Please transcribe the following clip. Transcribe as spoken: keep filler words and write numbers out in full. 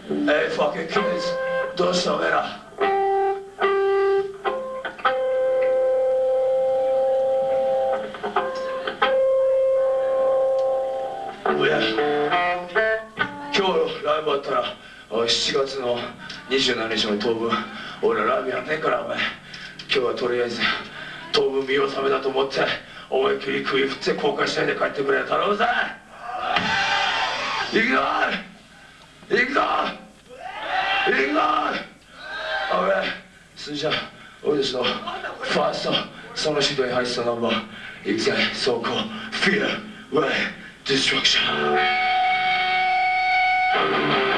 Hey, fucking kids, どうしたおめえら。おや、今日ライブあったらしちがつのにじゅうしちにちの当分俺らライブやんねえからお前、今日はとりあえず当分見納めだと思って思いっきり首振って後悔しないで帰ってくれ。頼むぜ。行くぞ行くぞ行くぞ。おめえそれじゃあ俺たちのファーストそのシートに入ってたナンバー行くぜ。So called Fear Way Destruction。